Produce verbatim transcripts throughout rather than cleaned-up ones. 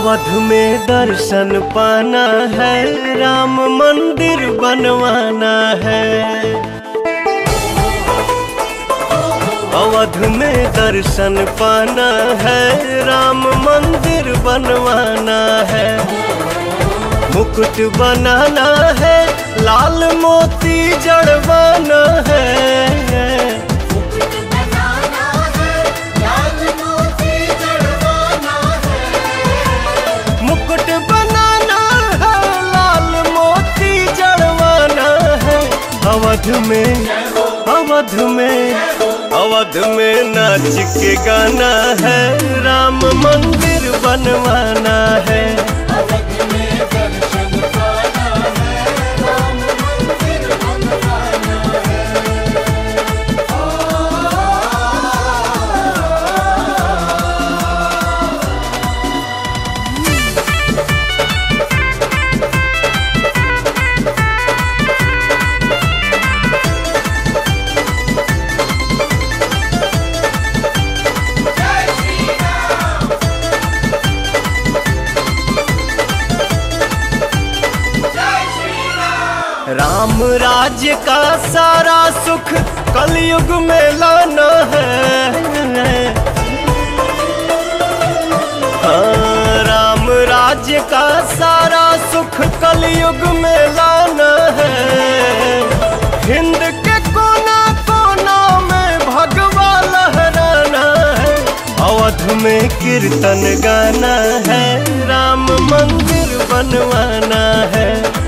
अवध में दर्शन पाना है, राम मंदिर बनवाना है। अवध में दर्शन पाना है, राम मंदिर बनवाना है। मुकुट बनाना है, लाल मोती जड़वाना है। मुकुट बनाना है, लाल मोती जड़वाना है। अवध में अवध में अवध में नाच के गाना है, राम मंदिर बनवाना है। राम राज्य का सारा सुख कलयुग में लाना है। हाँ, राम राज्य का सारा सुख कलयुग में लाना है। हिंद के कोना कोना में भगवा लहराना है। अवध में कीर्तन गाना है, राम मंदिर बनवाना है।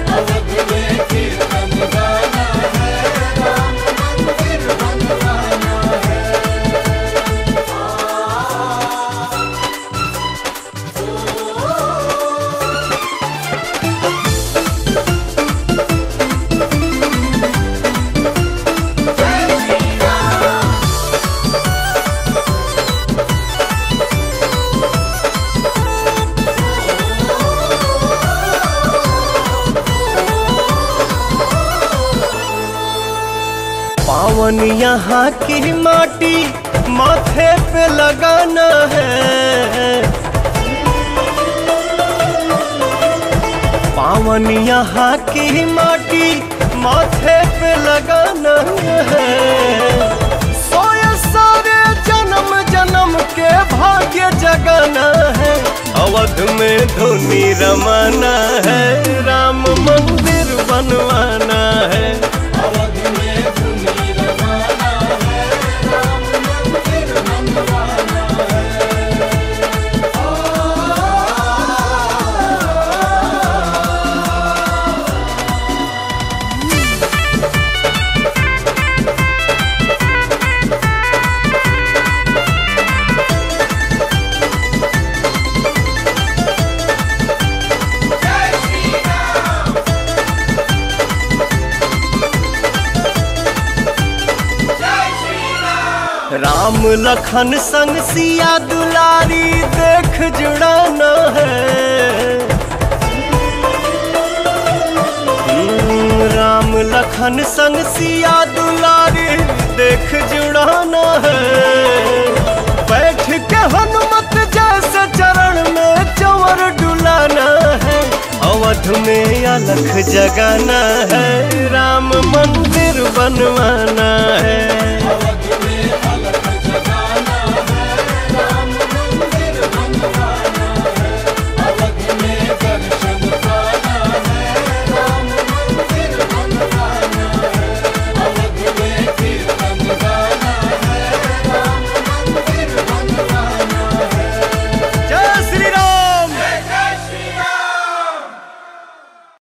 पावन यहाँ की माटी माथे पे लगाना है। पावन यहाँ की माटी माथे पे लगाना है। सोए सारे जन्म जन्म के भाग्य जगाना है। अवध में धुनी रमाना है, राम मंदिर बनवाना है। राम लखन संग सिया दुलारी देख जुड़ाना है। राम लखन संग सिया दुलारी देख जुड़ाना है। बैठ के हनुमत जैसे चरण में चंवर डुलाना है। अवध में अलख जगाना है, राम मंदिर बनवाना है।